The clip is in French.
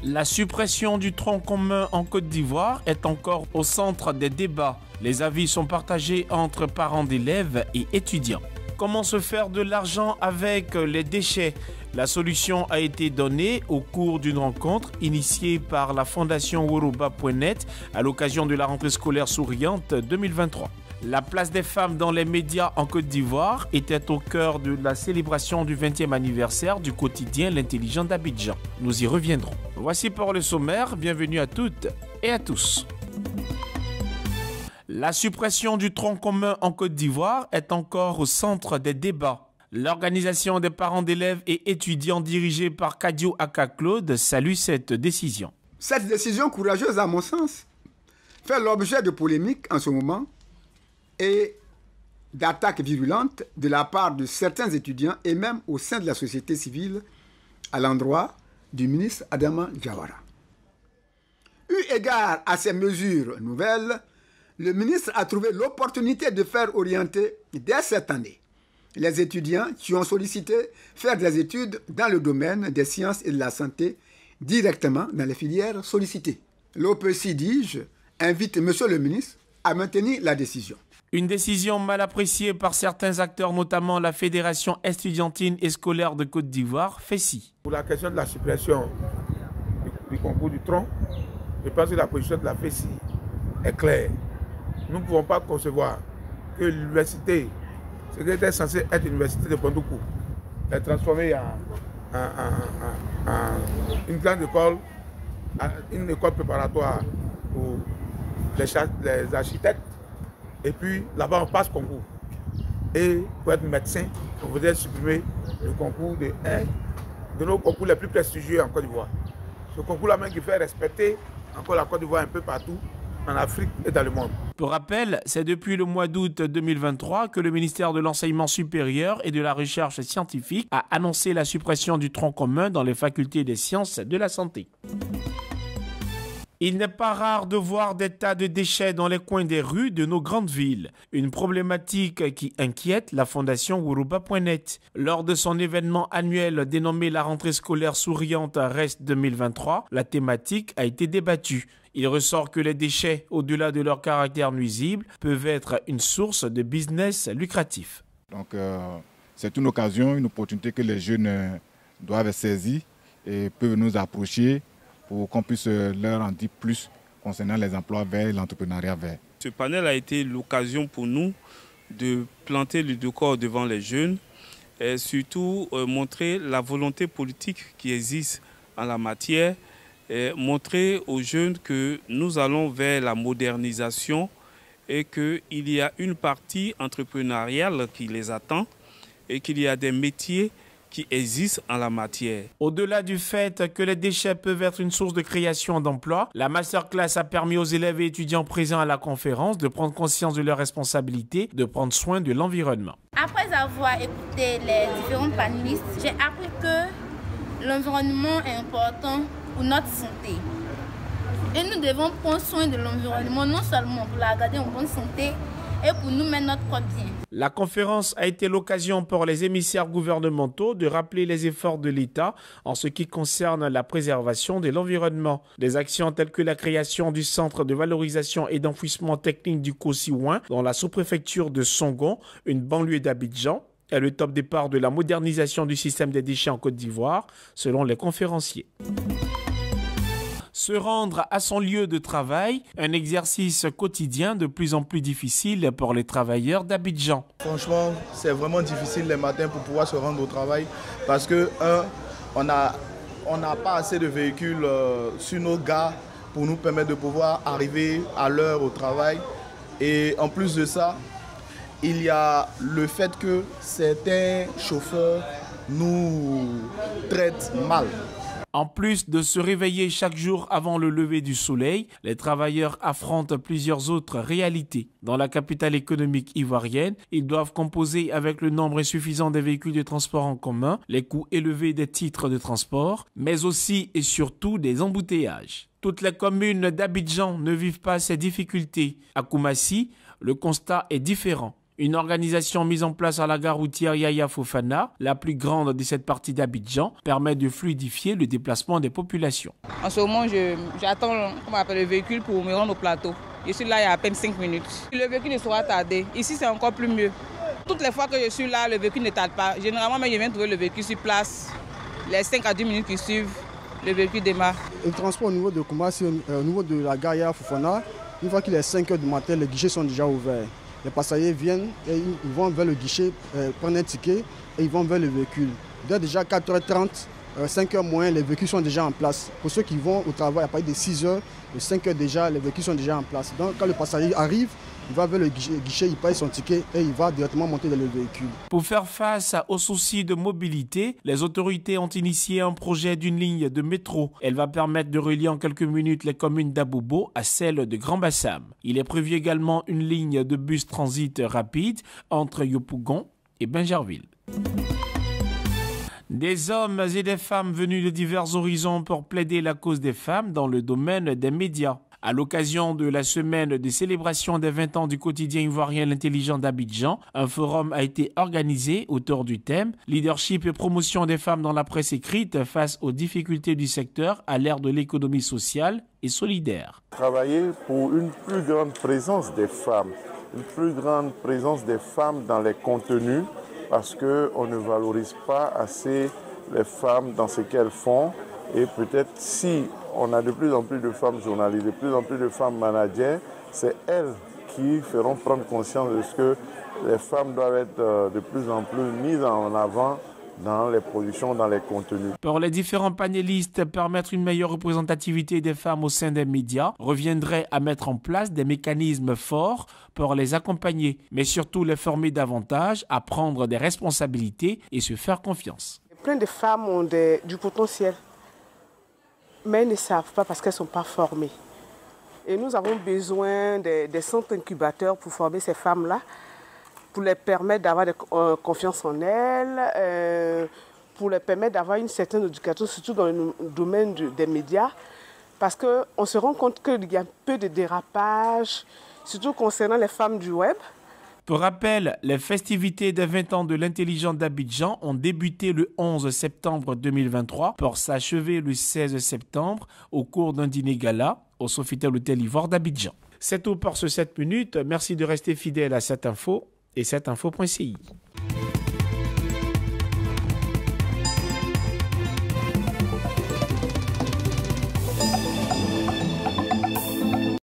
La suppression du tronc commun en Côte d'Ivoire est encore au centre des débats. Les avis sont partagés entre parents d'élèves et étudiants. Comment se faire de l'argent avec les déchets? La solution a été donnée au cours d'une rencontre initiée par la fondation Woroba.net à l'occasion de la rentrée scolaire souriante 2023. La place des femmes dans les médias en Côte d'Ivoire était au cœur de la célébration du 20e anniversaire du quotidien L'Intelligent d'Abidjan. Nous y reviendrons. Voici pour le sommaire. Bienvenue à toutes et à tous. La suppression du tronc commun en Côte d'Ivoire est encore au centre des débats. L'organisation des parents d'élèves et étudiants dirigée par Kadio Aka-Claude salue cette décision. Cette décision courageuse, à mon sens, fait l'objet de polémiques en ce moment et d'attaques virulentes de la part de certains étudiants et même au sein de la société civile à l'endroit du ministre Adama Diawara. Eu égard à ces mesures nouvelles, le ministre a trouvé l'opportunité de faire orienter dès cette année les étudiants qui ont sollicité faire des études dans le domaine des sciences et de la santé directement dans les filières sollicitées. L'OPC, dis-je, invite M. le ministre à maintenir la décision. Une décision mal appréciée par certains acteurs, notamment la Fédération estudiantine et scolaire de Côte d'Ivoire, FESI. Pour la question de la suppression du concours du tronc, je pense que la position de la FESI est claire. Nous ne pouvons pas concevoir que l'université, ce qui était censé être l'université de Bondoukou, est transformée en une grande école, une école préparatoire pour les architectes. Et puis là-bas, on passe concours. Et pour être médecin, on voudrait supprimer le concours de nos concours les plus prestigieux en Côte d'Ivoire. Ce concours-là même qui fait respecter encore la Côte d'Ivoire un peu partout, en Afrique et dans le monde. Pour rappel, c'est depuis le mois d'août 2023 que le ministère de l'Enseignement supérieur et de la Recherche scientifique a annoncé la suppression du tronc commun dans les facultés des sciences de la santé. Il n'est pas rare de voir des tas de déchets dans les coins des rues de nos grandes villes. Une problématique qui inquiète la fondation Woroba.net. Lors de son événement annuel dénommé la rentrée scolaire souriante REST 2023, la thématique a été débattue. Il ressort que les déchets, au-delà de leur caractère nuisible, peuvent être une source de business lucratif. Donc c'est une occasion, une opportunité que les jeunes doivent saisir et peuvent nous approcher pour qu'on puisse leur en dire plus concernant les emplois verts et l'entrepreneuriat vert. Ce panel a été l'occasion pour nous de planter le décor devant les jeunes et surtout montrer la volonté politique qui existe en la matière et montrer aux jeunes que nous allons vers la modernisation et qu'il y a une partie entrepreneuriale qui les attend et qu'il y a des métiers qui existent en la matière. Au-delà du fait que les déchets peuvent être une source de création d'emplois, la masterclass a permis aux élèves et étudiants présents à la conférence de prendre conscience de leurs responsabilités, de prendre soin de l'environnement. Après avoir écouté les différents panélistes, j'ai appris que l'environnement est important pour notre santé. Et nous devons prendre soin de l'environnement, non seulement pour la garder en bonne santé, et pour nous mettre notre corps bien. La conférence a été l'occasion pour les émissaires gouvernementaux de rappeler les efforts de l'État en ce qui concerne la préservation de l'environnement. Des actions telles que la création du centre de valorisation et d'enfouissement technique du Kossi-Ouin dans la sous-préfecture de Songon, une banlieue d'Abidjan, est le top départ de la modernisation du système des déchets en Côte d'Ivoire, selon les conférenciers. Se rendre à son lieu de travail, un exercice quotidien de plus en plus difficile pour les travailleurs d'Abidjan. Franchement, c'est vraiment difficile les matins pour pouvoir se rendre au travail parce que, on n'a pas assez de véhicules sur nos gares pour nous permettre de pouvoir arriver à l'heure au travail. Et en plus de ça, il y a le fait que certains chauffeurs nous traitent mal. En plus de se réveiller chaque jour avant le lever du soleil, les travailleurs affrontent plusieurs autres réalités. Dans la capitale économique ivoirienne, ils doivent composer avec le nombre insuffisant des véhicules de transport en commun, les coûts élevés des titres de transport, mais aussi et surtout des embouteillages. Toutes les communes d'Abidjan ne vivent pas ces difficultés. À Koumassi, le constat est différent. Une organisation mise en place à la gare routière Yaya Fofana, la plus grande de cette partie d'Abidjan, permet de fluidifier le déplacement des populations. En ce moment, j'attends le véhicule pour me rendre au plateau. Je suis là il y a à peine 5 minutes. Le véhicule ne sera tardé. Ici, c'est encore plus mieux. Toutes les fois que je suis là, le véhicule ne tarde pas. Généralement, je viens trouver le véhicule sur place. Les 5 à 10 minutes qui suivent, le véhicule démarre. Le transport au niveau de Koumassi, au niveau de la gare Yaya Fofana, une fois qu'il est 5 h du matin, les guichets sont déjà ouverts. Les passagers viennent et ils vont vers le guichet, prendre un ticket et ils vont vers le véhicule. Dès déjà 4h30, 5h moins, les véhicules sont déjà en place. Pour ceux qui vont au travail à partir de 6h, de 5h déjà, les véhicules sont déjà en place. Donc quand le passager arrive, il va vers le guichet, il paye son ticket et il va directement monter dans le véhicule. Pour faire face aux soucis de mobilité, les autorités ont initié un projet d'une ligne de métro. Elle va permettre de relier en quelques minutes les communes d'Abobo à celles de Grand Bassam. Il est prévu également une ligne de bus transit rapide entre Yopougon et Bingerville. Des hommes et des femmes venus de divers horizons pour plaider la cause des femmes dans le domaine des médias. À l'occasion de la semaine de célébration des 20 ans du quotidien ivoirien L'Intelligent d'Abidjan, un forum a été organisé autour du thème « Leadership et promotion des femmes dans la presse écrite face aux difficultés du secteur à l'ère de l'économie sociale et solidaire ». Travailler pour une plus grande présence des femmes, dans les contenus, parce qu'on ne valorise pas assez les femmes dans ce qu'elles font. Et peut-être si on a de plus en plus de femmes journalistes, de plus en plus de femmes managers, c'est elles qui feront prendre conscience de ce que les femmes doivent être de plus en plus mises en avant dans les productions, dans les contenus. Pour les différents panélistes, permettre une meilleure représentativité des femmes au sein des médias reviendrait à mettre en place des mécanismes forts pour les accompagner, mais surtout les former davantage à prendre des responsabilités et se faire confiance. Plein de femmes ont du potentiel, mais elles ne savent pas parce qu'elles ne sont pas formées. Et nous avons besoin des centres incubateurs pour former ces femmes-là, pour les permettre d'avoir confiance en elles, pour les permettre d'avoir une certaine éducation, surtout dans le domaine des médias, parce qu'on se rend compte qu'il y a peu de dérapage, surtout concernant les femmes du web. Pour rappel, les festivités des 20 ans de l'Intelligent d'Abidjan ont débuté le 11 septembre 2023 pour s'achever le 16 septembre au cours d'un dîner gala au Sofitel Hôtel Ivoire d'Abidjan. C'est tout pour ce 7 minutes. Merci de rester fidèle à cette info et cette info.ci.